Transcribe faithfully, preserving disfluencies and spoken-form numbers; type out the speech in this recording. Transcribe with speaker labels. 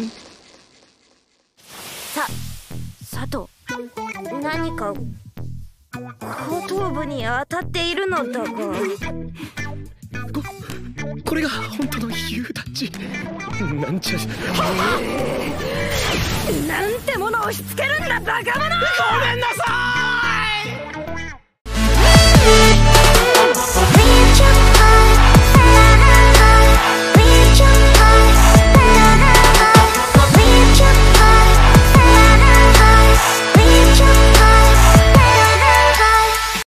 Speaker 1: さ佐藤、何か後頭部に当たっているのだが、こ
Speaker 2: これが本当の夕立。なんちゃ
Speaker 1: なんてものを押し付けるんだバカ者。
Speaker 2: ごめんなさい。